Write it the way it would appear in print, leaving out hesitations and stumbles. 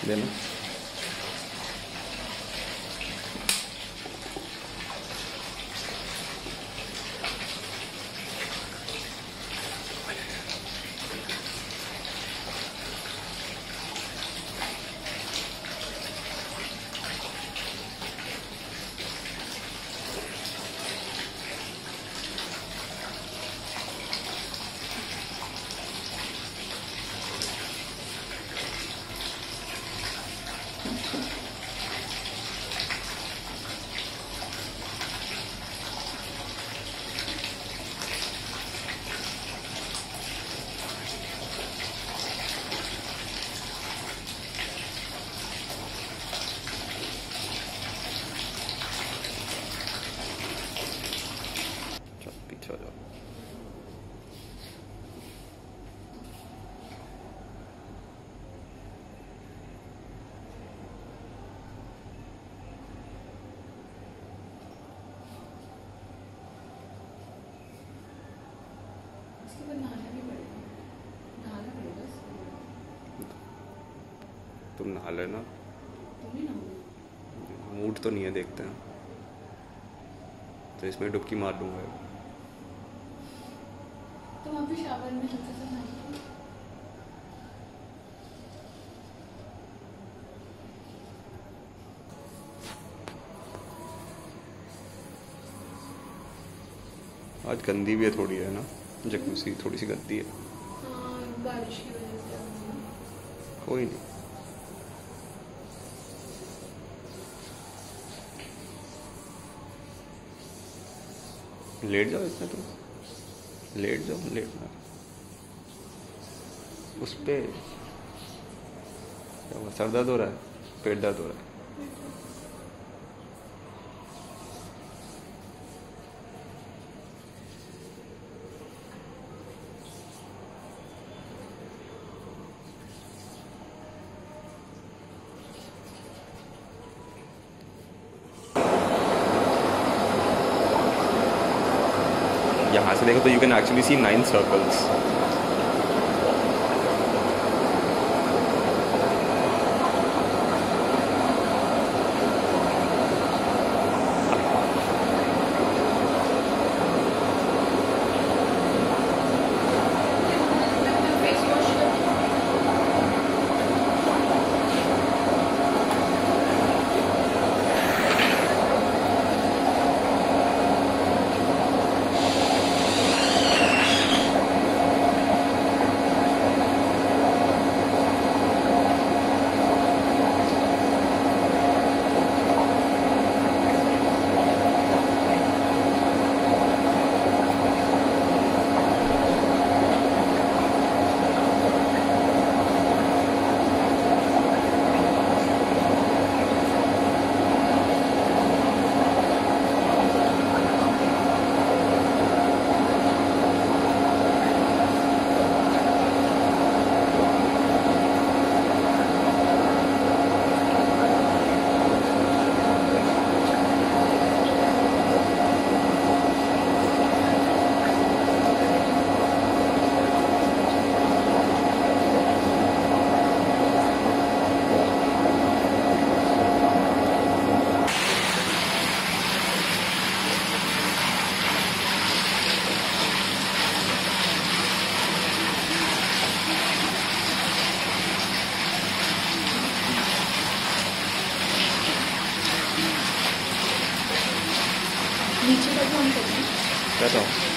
देना। पीछे हो जाओ। इसके बाद नहाना भी पड़ेगा, नहाना पड़ेगा। तुम नहा लेना। तुम नहीं नहाओगे? मूड तो नहीं है, देखते हैं। तो इसमें डुबकी मार दूंगा। तुम अभी शावर में हल्का सा नहा लो। आज गंदी भी है थोड़ी, है ना, जकूसी थोड़ी सी गंदी है। हाँ, बारिश की वजह से। कोई नहीं। लेट जाओ इसमें, तुम लेट जाओ, लेटना उस पे। क्या हुआ, सर दर्द हो रहा है, पेट दर्द हो रहा है? यहाँ से देखो तो you can actually see 9 circles. नीचे का कौन करना है? कहता हूँ